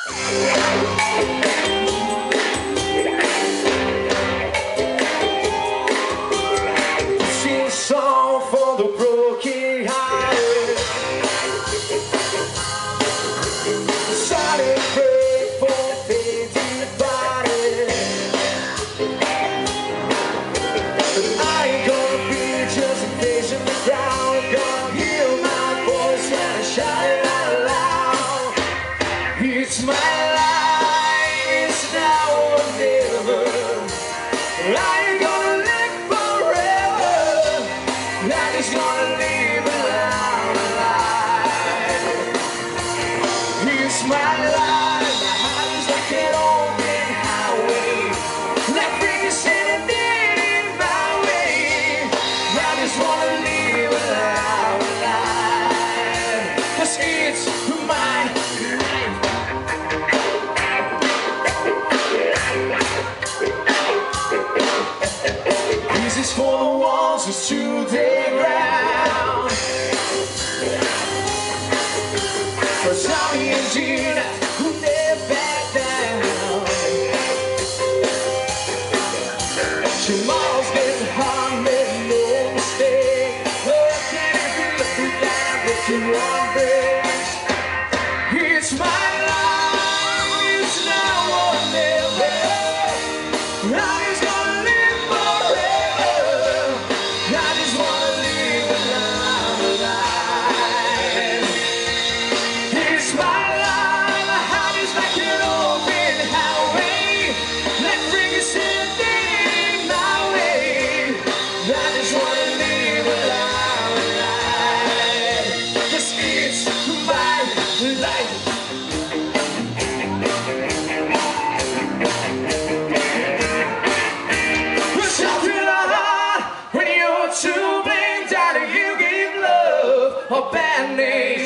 Sing a song for the broken hearted. Silent prayer for faith divided. But I ain't gonna be just a face in the crowd. Gonna hear my voice and I shout it out loud. It's my life, it's now or never. I ain't gonna live forever. I just gonna live a life. It's my life, my heart is like an open highway. Like bringing anything in my way. I just wanna live a life. 'Cause it's my life. This is for the ones who stood their ground. For Tommy and Gina who never back down. Tomorrow's getting hard, make no mistake. Oh, can it be the life that you want breaks? It's my life, it's now or never. I just gonna live forever. I just wanna live a life. It's my life, my heart is like an open highway. Let's bring us anything my way. I just wanna live a life. 'Cause it's my life. We're talking a lot when you're too blind down and you give love a bad name.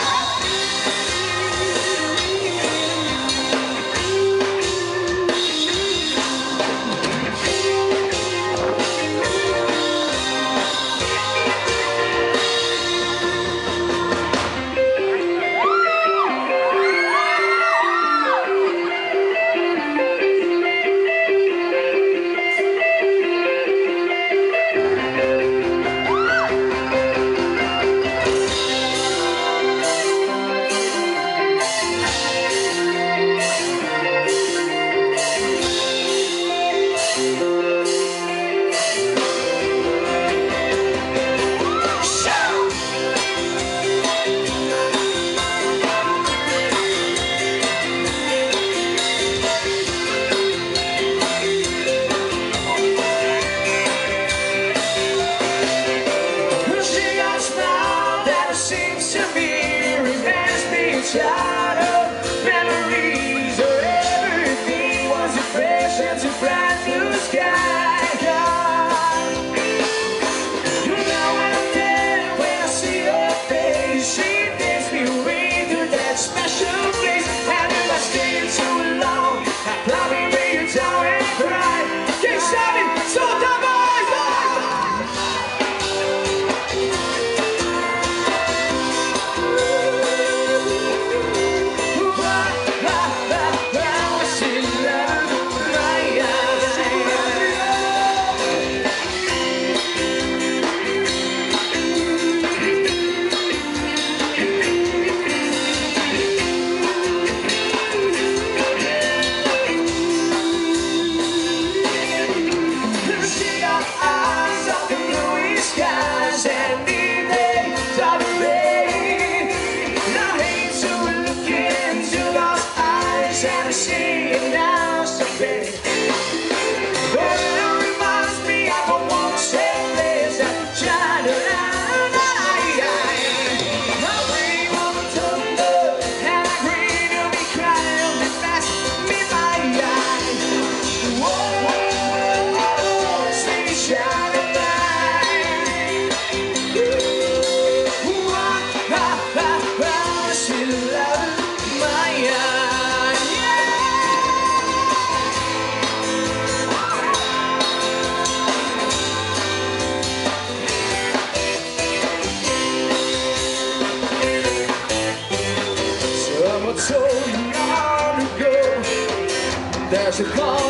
Child of memories or everything was a fresh and a bright blue sky. Now when I'm dead, when I see her face, she takes me away to that special place. And if I stay too long, I'll probably lay you down and cry. Can't stop it, so dumb boys. to call